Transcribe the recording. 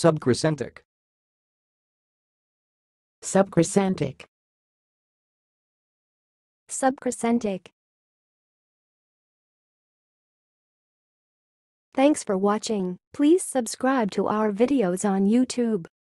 Subcrescentic. Subcrescentic. Subcrescentic. Thanks for watching. Please subscribe to our videos on YouTube.